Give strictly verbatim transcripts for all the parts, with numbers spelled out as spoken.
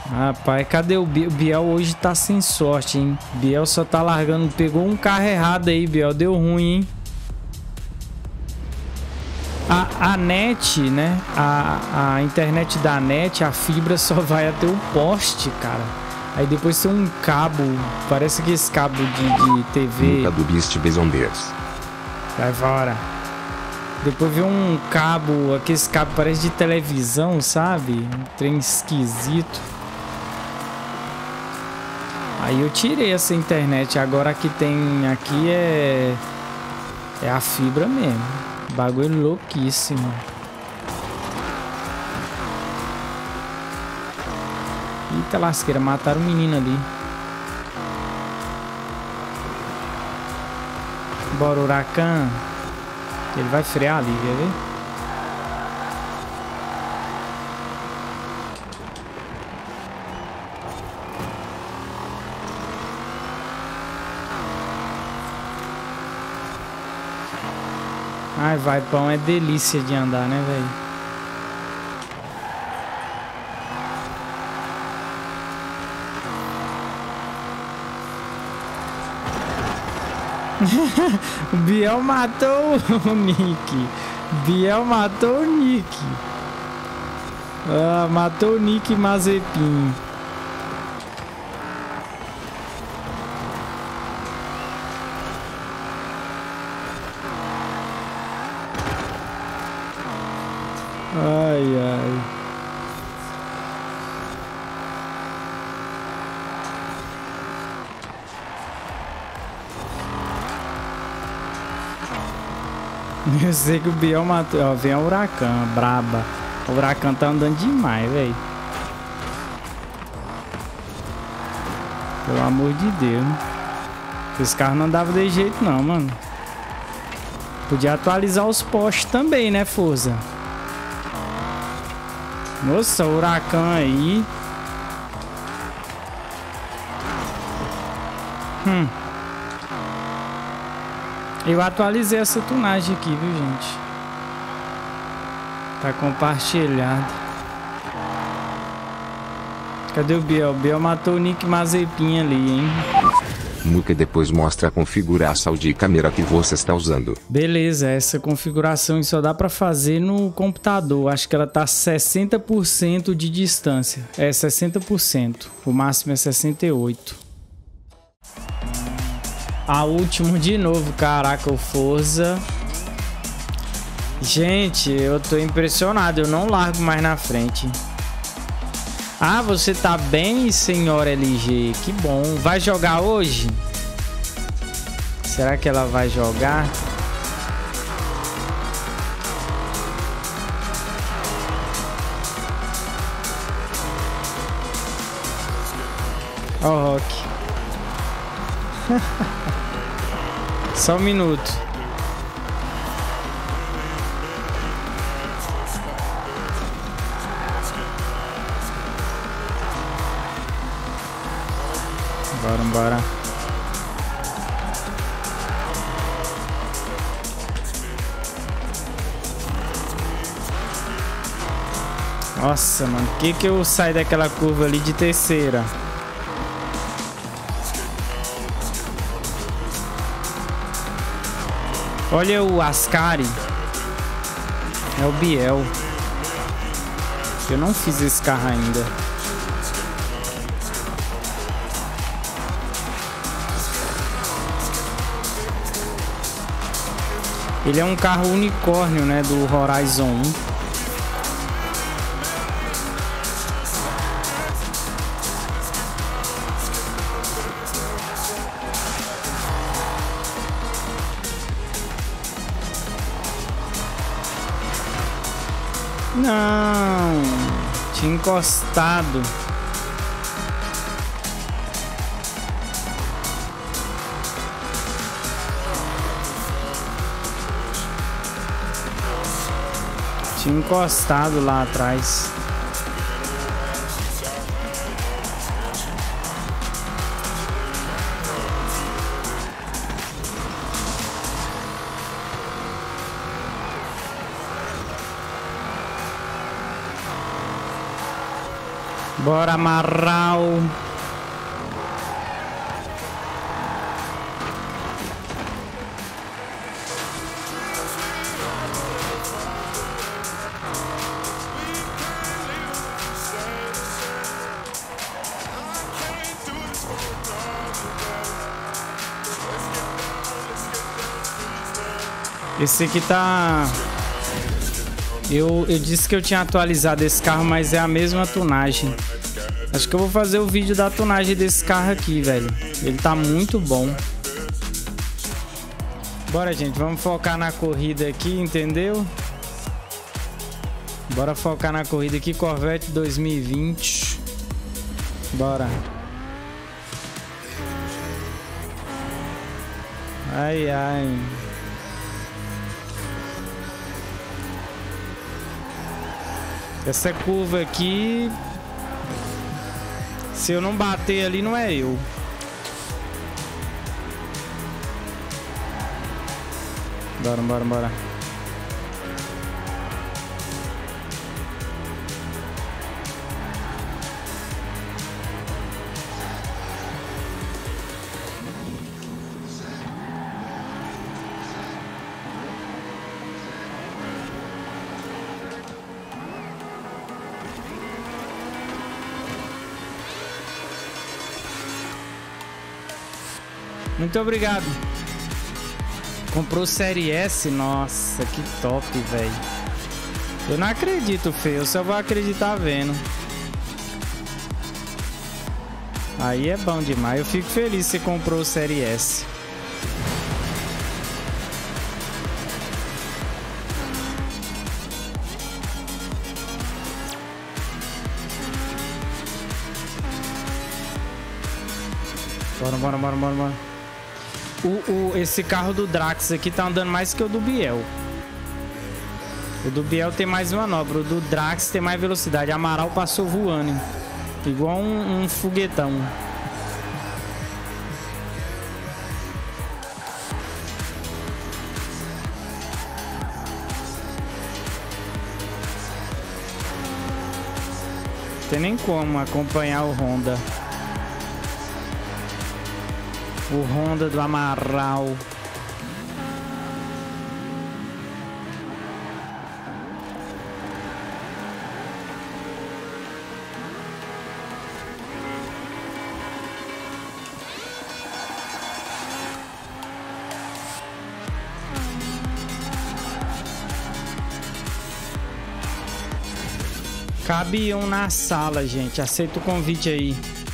Rapaz, cadê o Biel? O Biel hoje tá sem sorte, hein? Biel só tá largando. Pegou um carro errado aí, Biel. Deu ruim, hein? A, a net, né? A, a internet da net, a fibra só vai até o poste, cara. Aí depois tem um cabo. Parece que esse cabo de, de T V. Nunca do Beast Bezonders. Vai fora. Depois vem um cabo. Aqueles cabos parece de televisão, sabe? Um trem esquisito. Aí eu tirei essa internet. Agora que tem aqui é é a fibra mesmo. Bagulho louquíssimo. Eita lasqueira, mataram o menino ali. Bora, Huracan. Ele vai frear ali, quer ver? Ai, vai, pão, é delícia de andar, né, velho? O Biel matou o Nick. Biel matou o Nick. Ah, matou o Nick Mazepin. Ai, ai. Eu sei que o Biel matou. Ó, vem o Huracan, braba. O Huracan tá andando demais, velho. Pelo amor de Deus. Esse carro não andava de jeito não, mano. Podia atualizar os postes também, né, Forza? Nossa, o Huracan aí. Hum. Eu atualizei essa tunagem aqui, viu, gente? Tá compartilhado. Cadê o Biel? O Biel matou o Nick Mazepin ali, hein? Muca depois mostra a configuração de câmera que você está usando. Beleza, essa configuração só dá pra fazer no computador. Acho que ela tá sessenta por cento de distância. É, sessenta por cento. O máximo é sessenta e oito por cento. A última de novo, caraca, o Forza. Gente, eu tô impressionado, eu não largo mais na frente. Ah, você tá bem, senhora L G? Que bom. Vai jogar hoje? Será que ela vai jogar? Ó o Rock. Só um minuto. Bora, bora. Nossa, mano. Por que que eu saio daquela curva ali de terceira? Olha o Ascari. É o Biel. Eu não fiz esse carro ainda. Ele é um carro unicórnio, né, do Horizon um. Não, tinha encostado. Tinha encostado lá atrás. Bora, Amaral. Esse aqui tá... Eu, eu disse que eu tinha atualizado esse carro, mas é a mesma tunagem. Acho que eu vou fazer o vídeo da tunagem desse carro aqui, velho. Ele tá muito bom. Bora, gente. Vamos focar na corrida aqui, entendeu? Bora focar na corrida aqui. Corvette dois mil e vinte. Bora. Ai, ai. Essa curva aqui, se eu não bater ali, não é eu. Bora, bora, bora. Muito obrigado. Comprou Série S? Nossa, que top, velho. Eu não acredito, Fê. Eu só vou acreditar vendo. Aí é bom demais. Eu fico feliz que você comprou Série S. Bora, bora, bora, bora, bora. O, o, esse carro do Drax aqui tá andando mais que o do Biel. O do Biel tem mais manobra. O do Drax tem mais velocidade. Amaral passou voando, hein? Igual um, um foguetão. Não tem nem como acompanhar o Honda. O Honda do Amaral. Cabe um na sala, gente. Aceita o convite aí.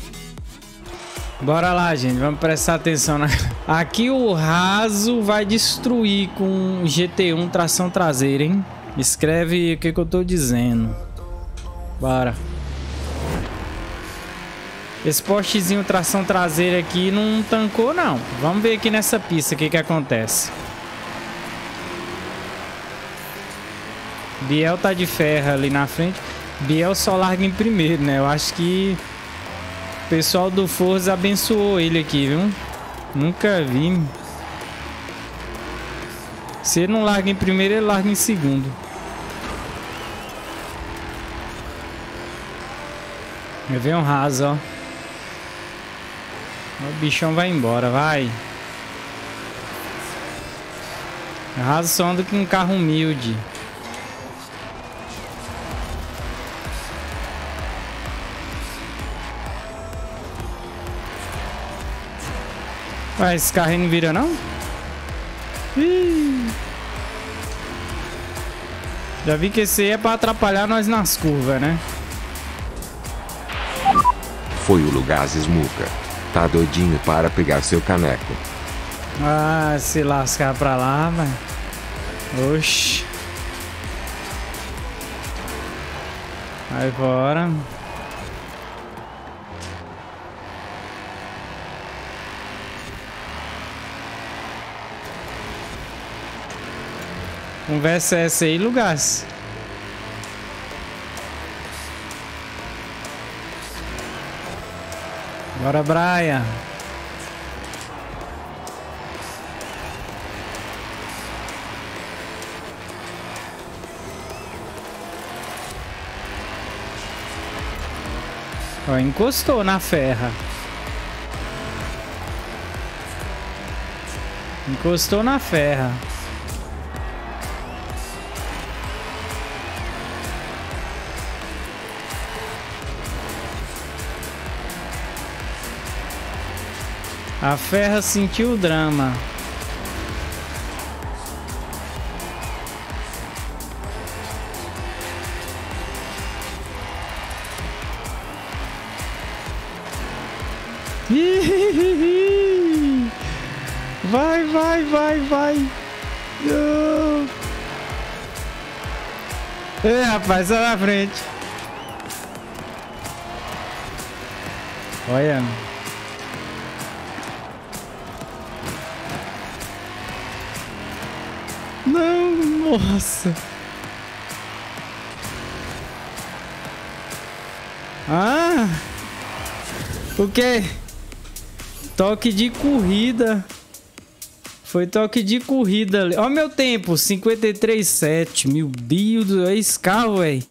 Bora lá, gente. Vamos prestar atenção na... Aqui o Raso vai destruir com G T um tração traseira, hein? Escreve o que, que eu tô dizendo. Bora. Esse postezinho tração traseira aqui não tancou, não. Vamos ver aqui nessa pista o que, que acontece. Biel tá de ferro ali na frente. Biel só larga em primeiro, né? Eu acho que... O pessoal do Forza abençoou ele aqui, viu? Nunca vi. Se ele não larga em primeiro, ele larga em segundo. Vem um Raso, ó. O bichão vai embora, vai. Raso só anda com um carro humilde. Ah, esse carro aí não vira, não? Ih. Já vi que esse aí é pra atrapalhar nós nas curvas, né? Foi o Lugazes Muca. Tá doidinho para pegar seu caneco. Ah, se lascar pra lá, velho. Oxi. Vai fora. Conversa essa aí, Lugas. Bora, Brian. Ó, encostou na ferra. Encostou na ferra. A ferra sentiu o drama. Vai, vai, vai, vai. Não. Ei, rapaz, sai na frente. Olha. Não, nossa. Ah. O quê? Toque de corrida. Foi toque de corrida ali. Ó meu tempo, cinquenta e três vírgula sete. Meu Deus, é esse carro, velho.